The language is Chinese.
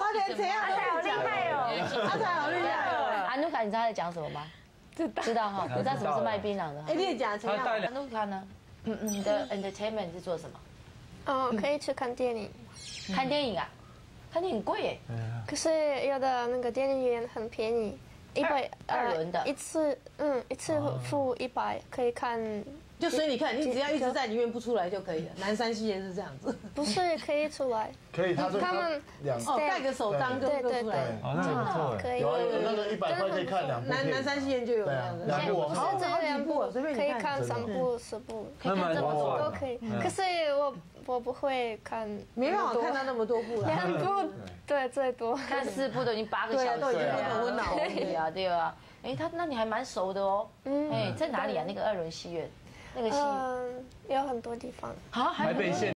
OK， 怎样？ 阿才好厉害哦！ 阿才好厉害哦！ 安努卡，你知道他在讲什么吗？知道哈，你知道什么是卖槟榔的？ 哎，你也讲怎样？ 安努卡呢？你的 entertainment 是做什么？ 可以去看电影。 看电影啊？看电影贵耶。 可是有的那个电影院很便宜，100 二轮的一次付100可以看。 就随你看，你只要一直在里面不出来就可以了。南山戏院是这样子， 不是可以出来， 可以，他们盖个手章就出来。 哦，那很不错哎。 可以。 有那个100块可以看2部片。 南山戏院就有这样的 2部， 好几部， 随便可以看3部、10部， 可以看这么多都可以。可是我不会看， 没办法看到那么多部了。 2部对最多， 看4部都已经8个小时， 都已经很昏脑了。 对啊，对啊。哎，那你还蛮熟的哦。哎，在哪里啊？那个2轮戏院，那个戏有很多地方。 好， 台北县。